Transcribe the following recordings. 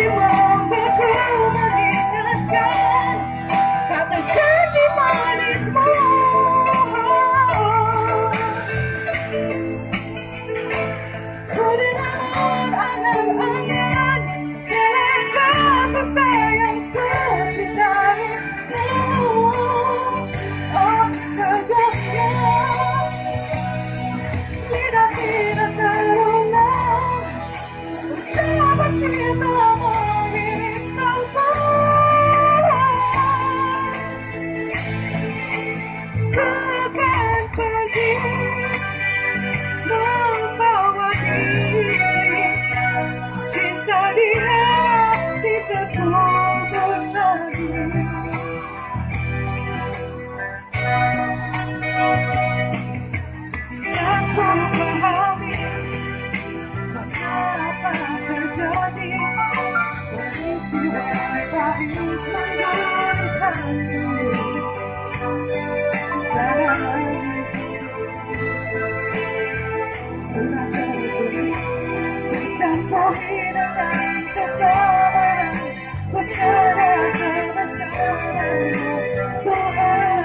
membuatku mengingatkan kata janji manismu. Ku dengar angan-angan mereka bersayang secintaimu. Oh kejamnya tidak terulang ucapan cintamu ini tanpa takkan pergi membawa diri cinta dia tidak tulus lagi. Yang ku pahami mengapa terjadi peristiwa pahit menggoreskanku. Sudah tertulis dicampuri dengan kesabaran, percaya kebesaranmu Tuhan.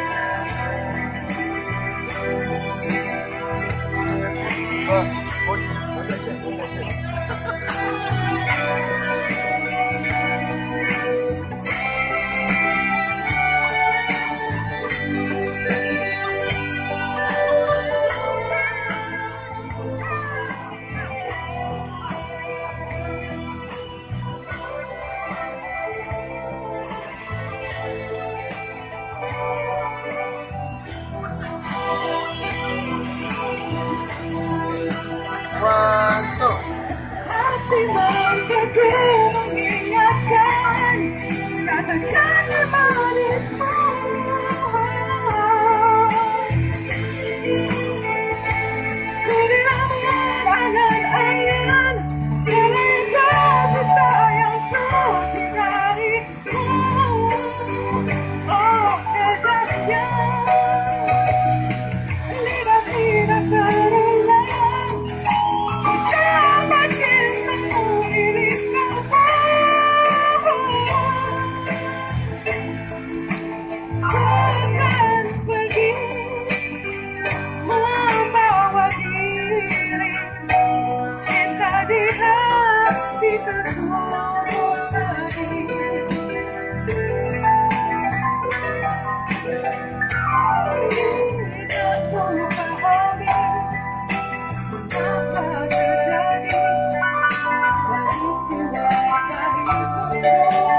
Hati membuatku mengingatkan kata janji manismu. Ku dilamukan angan-angan mereka bersayang secintaimu. Oh kejamnya lidah tidak terulang ucapan cintamu ini tanpa takkan pergi membawa diri cinta di hati tertulis lagi. Tidak ku pahami mengapa terjadi peristiwa pahit